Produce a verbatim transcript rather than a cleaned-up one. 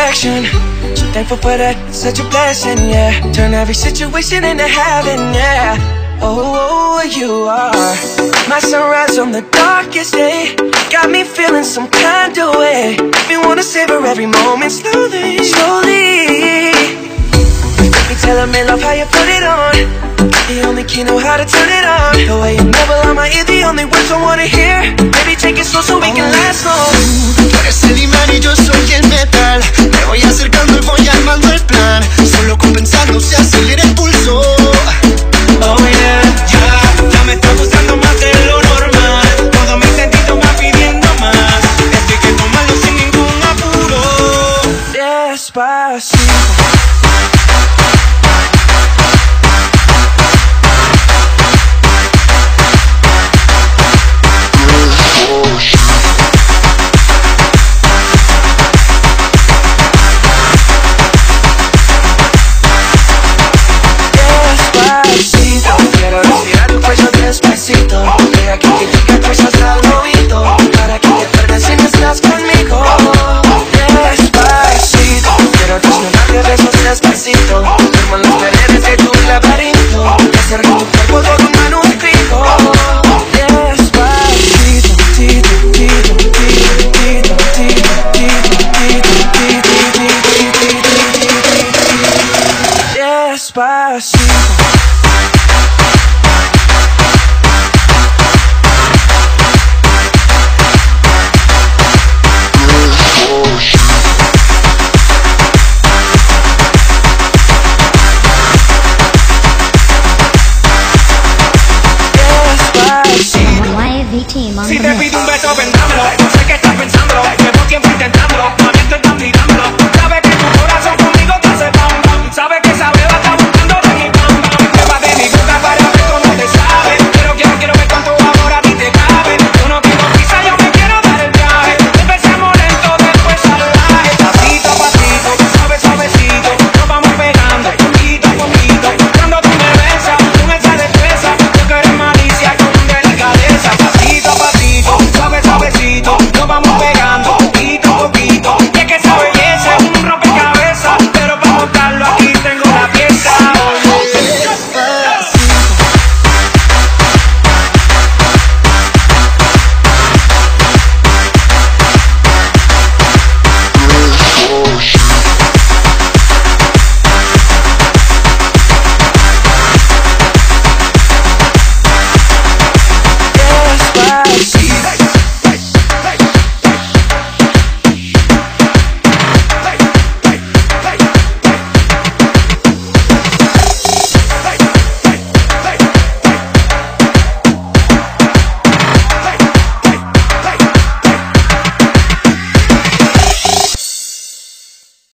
perfection. So thankful for that, such a blessing, yeah. Turn every situation into heaven, yeah. Oh, you are my sunrise on the darkest day. Got me feeling some kind of way. Me wanna savor every moment slowly, slowly. Me telling me love how you put it on. The only key know how to turn it on. The way you never lie my ear, the only words I wanna hear. Baby, take it slow so we can last long. Tú eres el imán y yo soy el metal. Me voy acercando y voy armando el plan. Solo con pensarlo se acelera el pulso. Oh yeah, Ya, ya me está gustando más de lo normal. Todo mi sentido va pidiendo más. Esto hay que tomarlo sin ningún apuro. despacito. Despacito, deja que te diga cosas al oído, para que te pierdas si no estás conmigo. Despacito, quiero desnudarte besos despacito. Firmo las paredes de tu laberinto, y hacer con tu cuerpo todo un manuscrito. Despacito, tito, tito, tito, tito, tito, tito, despacito. Si te pido un beso, vendámelo. No sé qué estás pensando, llevo tiempo intentándolo. Mami, estoy tan mirándolo. Sabes que tu corazón conmigo te hace bam bam. Sabes que esa beba está buscando de mi bam bam. Prueba de mi boca para ver cómo te sabe. Pero quiero, quiero ver cuánto amor a ti te cabe. Yo no quiero prisa, yo me quiero dar el viaje. Empecemos lento, después salvaje. Pasito a pasito, suave, suavecito. Nos vamos pegando, poquito a poquito. Cuando tú me besas, con esa destreza. Tú que eres malicia con delicadeza. Pasito a pasito, suave, suavecito. Nos vamos pegando, poquito a poquito. Y es que esa belleza es un rompecabezas. Pero para montarlo aquí tengo la pieza. Despacito.